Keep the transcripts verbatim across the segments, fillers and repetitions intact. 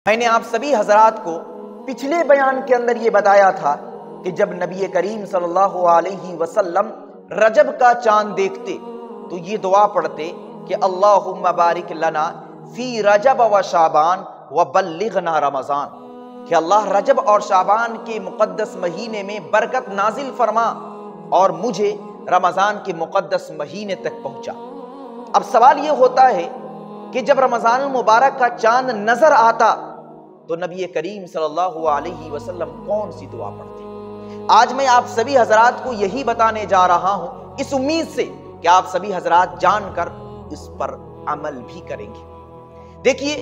میں نے آپ سبھی حضرات کو پچھلے بیان کے اندر یہ بتایا تھا کہ جب نبی کریم صلی اللہ علیہ وسلم رجب کا چاند دیکھتے تو یہ دعا پڑھتے کہ اللہم بارک لنا فی رجب و شعبان و بلغنا رمضان، کہ اللہ رجب اور شعبان کے مقدس مہینے میں برکت نازل فرما اور مجھے رمضان کے مقدس مہینے تک پہنچا۔ اب سوال یہ ہوتا ہے کہ جب رمضان المبارک کا چاند نظر آتا تو نبی کریم صلی اللہ علیہ وسلم کون سی دعا پڑھتے؟ آج میں آپ سبھی حضرات کو یہی بتانے جا رہا ہوں، اس امید سے کہ آپ سبھی حضرات جان کر اس پر عمل بھی کریں گے۔ دیکھیے،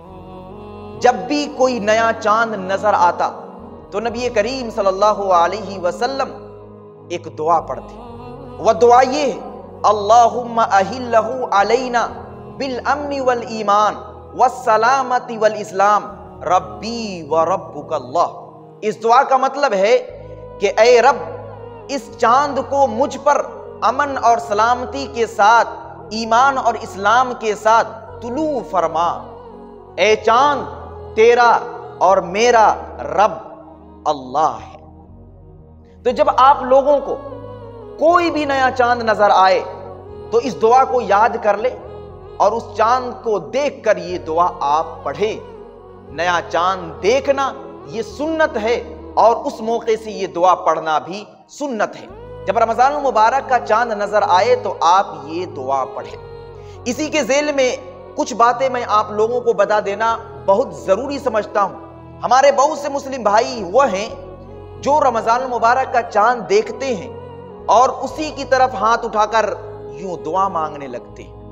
جب بھی کوئی نیا چاند نظر آتا تو نبی کریم صلی اللہ علیہ وسلم ایک دعا پڑھتے، وہ دعا یہ ہے اللہم اہلہ علینا بالامن والایمان والسلامت والاسلام ربی و ربک اللہ۔ اس دعا کا مطلب ہے کہ اے رب، اس چاند کو مجھ پر امن اور سلامتی کے ساتھ، ایمان اور اسلام کے ساتھ طلوع فرما۔ اے چاند، تیرا اور میرا رب اللہ ہے۔ تو جب آپ لوگوں کو کوئی بھی نیا چاند نظر آئے تو اس دعا کو یاد کر لے اور اس چاند کو دیکھ کر یہ دعا آپ پڑھے۔ نیا چاند دیکھنا یہ سنت ہے اور اس موقع سے یہ دعا پڑھنا بھی سنت ہے۔ جب رمضان المبارک کا چاند نظر آئے تو آپ یہ دعا پڑھیں۔ اسی کے ذیل میں کچھ باتیں میں آپ لوگوں کو بتا دینا بہت ضروری سمجھتا ہوں۔ ہمارے بہت سے مسلم بھائی وہ ہیں جو رمضان المبارک کا چاند دیکھتے ہیں اور اسی کی طرف ہاتھ اٹھا کر یوں دعا مانگنے لگتے ہیں۔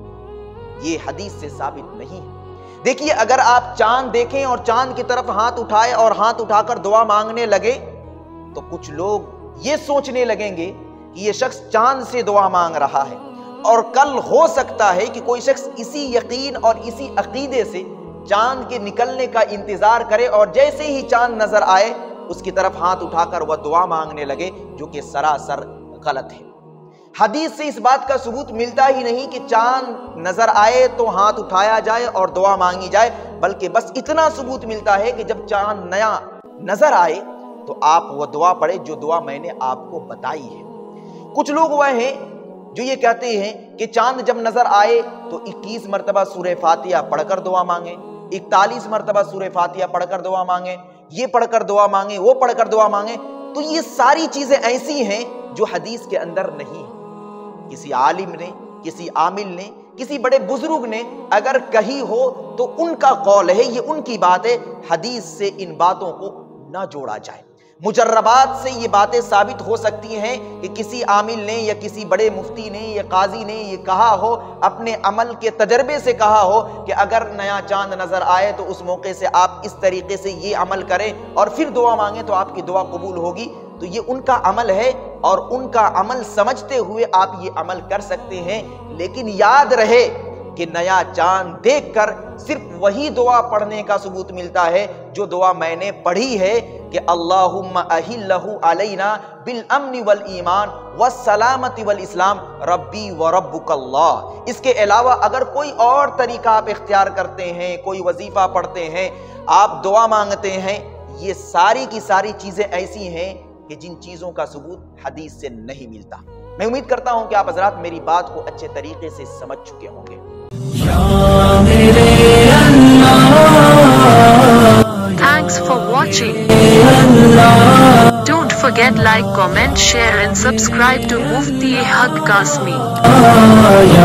یہ حدیث سے ثابت نہیں ہے۔ دیکھیے، اگر آپ چاند دیکھیں اور چاند کی طرف ہاتھ اٹھائے اور ہاتھ اٹھا کر دعا مانگنے لگے تو کچھ لوگ یہ سوچنے لگیں گے کہ یہ شخص چاند سے دعا مانگ رہا ہے، اور کل ہو سکتا ہے کہ کوئی شخص اسی یقین اور اسی عقیدے سے چاند کے نکلنے کا انتظار کرے اور جیسے ہی چاند نظر آئے اس کی طرف ہاتھ اٹھا کر وہ دعا مانگنے لگے، جو کہ سراسر غلط ہے۔ حدیث سے اس بات کا ثبوت ملتا ہی نہیں کہ چاند نظر آئے تو ہاتھ اٹھایا جائے اور دعا مانگی جائے، بلکہ بس اتنا ثبوت ملتا ہے کہ جب چاند نیا نظر آئے تو آپ وہ دعا پڑھے جو دعا میں نے آپ کو بتائی ہے۔ کچھ لوگ وہ ہیں جو یہ کہتے ہیں کہ چاند جب نظر آئے تو اکیس مرتبہ سورہ فاتحہ پڑھ کر دعا مانگیں، اکتالیس مرتبہ سورہ فاتحہ پڑھ کر دعا مانگیں، یہ پڑھ کر دعا مانگیں، وہ پڑھ کر دعا مانگیں۔ تو یہ ساری چیزیں ایسی ہیں جو حدیث کے اندر نہیں ہیں۔ کسی عالم نے، کسی عامل نے، کسی بڑے بزرگ نے اگر کہی ہو تو ان کا قول ہے، یہ ان کی بات ہے، حدیث سے ان باتوں کو نہ جوڑا جائے۔ مجربات سے یہ باتیں ثابت ہو سکتی ہیں کہ کسی عامل نے یا کسی بڑے مفتی نے یا قاضی نے یہ کہا ہو، اپنے عمل کے تجربے سے کہا ہو کہ اگر نیا چاند نظر آئے تو اس موقع سے آپ اس طریقے سے یہ عمل کریں اور پھر دعا مانگیں تو آپ کی دعا قبول ہوگی، تو یہ ان کا عمل ہے اور ان کا عمل سمجھتے ہوئے آپ یہ عمل کر سکتے ہیں۔ لیکن یاد رہے کہ نیا چاند دیکھ کر صرف وہی دعا پڑھنے کا ثبوت ملتا ہے جو دعا میں نے پڑھی ہے کہ اللہم اہلہ علینا بالامن والایمان والسلامت والاسلام ربی و ربک اللہ۔ اس کے علاوہ اگر کوئی اور طریقہ آپ اختیار کرتے ہیں، کوئی وظیفہ پڑھتے ہیں، آپ دعا مانگتے ہیں، یہ ساری کی ساری چیزیں ایسی ہیں کہ جن چیزوں کا ثبوت حدیث سے نہیں ملتا۔ میں امید کرتا ہوں کہ آپ حضرات میری بات کو اچھے طریقے سے سمجھ چکے ہوں گے۔ Thanks for watching. Don't forget like, comment, share and subscribe to Mufti Haq Kasmi.